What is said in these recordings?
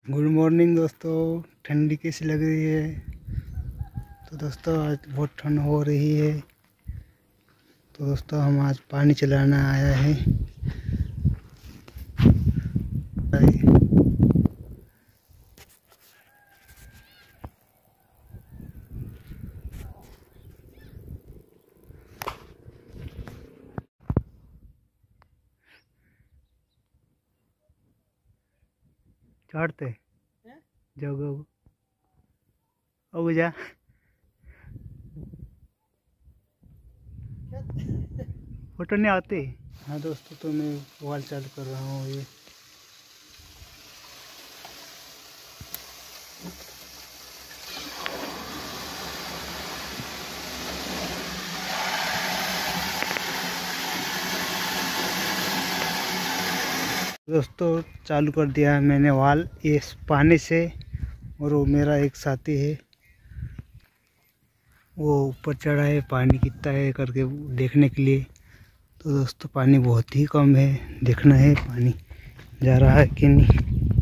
Good morning दोस्तों। ठंडी कैसी लग रही है? तो दोस्तों आज बहुत ठंड हो रही है। तो दोस्तों हम आज पानी चलाना आया है। चढ़ते जाओ गो अब जा फोटो नहीं आते। हाँ दोस्तों, तो मैं मोबाइल चालू कर रहा हूँ। ये दोस्तों चालू कर दिया है मैंने वाल ये पानी से। और वो मेरा एक साथी है, वो ऊपर चढ़ा है पानी कितना है करके देखने के लिए। तो दोस्तों पानी बहुत ही कम है, देखना है पानी जा रहा है कि नहीं।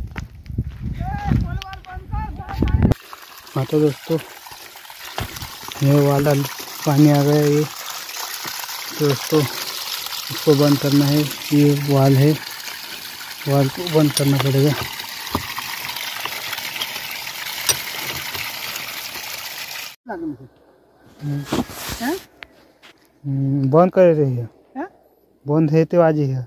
हाँ तो दोस्तों ये वाला पानी आ गया ये। तो दोस्तों इसको बंद करना है। ये वाल है, वाल को बंद करना पड़ेगा। बंद कर रही है, बंद है तो आज ही है।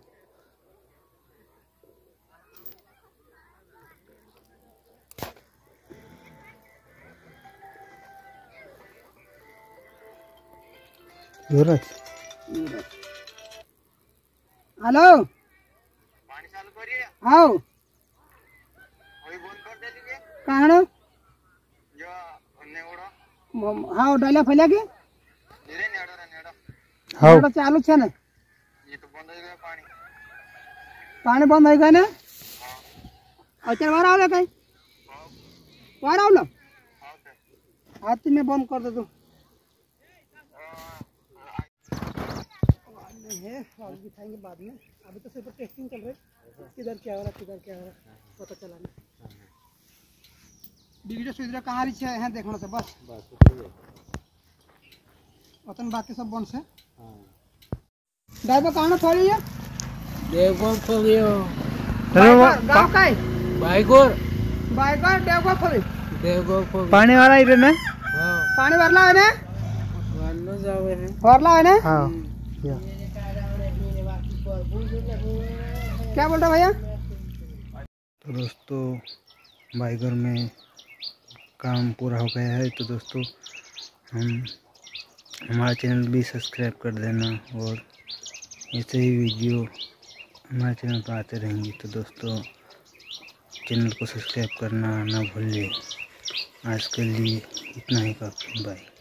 हेलो पानी चालू करिए। आओ अभी बंद कर दे लीजिए। कहां जो ने ओडो हां डाला फैला के धीरे नेडो हां नेडो चालू छे ने। ये तो बंद हो गया पानी, पानी बंद हो गया ना। हां अच्छा बाहर आओ ले कहीं बाहर आओ लो। हां हाथ में बंद कर दे तू। है और दिखाएंगे बाद में। अभी तो सिर्फ टेस्टिंग चल रही है, किधर क्या हो रहा पता चलाना। डिग्री सुविधा कहाँ रही है देखना से बस वतन बाकी सब बन से। ड्राइवर कहाँ थोड़ी है देवगढ़ खोलियो गांव का बाइगोर बाइगोर देवगढ़ खोली पानी वाला इधर ना। हां पानी भरला है ना, भरनो जावे है भरला है ना। हां क्या बोल रहा भैया? तो दोस्तों बाइगर में काम पूरा हो गया है। तो दोस्तों हमारा चैनल भी सब्सक्राइब कर देना और ऐसे ही वीडियो हमारे चैनल पर आते रहेंगे। तो दोस्तों चैनल को सब्सक्राइब करना ना भूलिए। आज के लिए इतना ही काफ़ी, बाय।